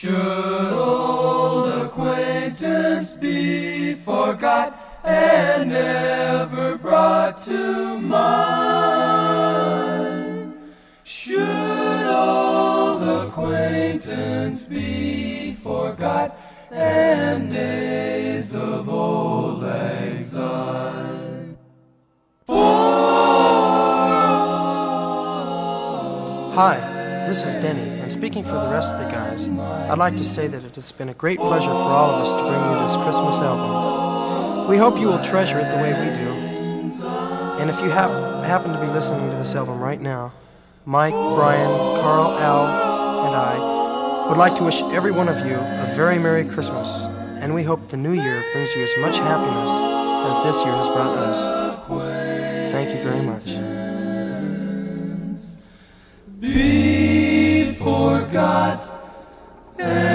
Should old acquaintance be forgot and never brought to mind? Should old acquaintance be forgot and days of old exile? Hi, this is Denny, and speaking for the rest of the guys, I'd like to say that it has been a great pleasure for all of us to bring you this Christmas album. We hope you will treasure it the way we do. And if you happen to be listening to this album right now, Mike, Brian, Carl, Al, and I would like to wish every one of you a very Merry Christmas, and we hope the new year brings you as much happiness as this year has brought us. Thank you very much. Be forgot.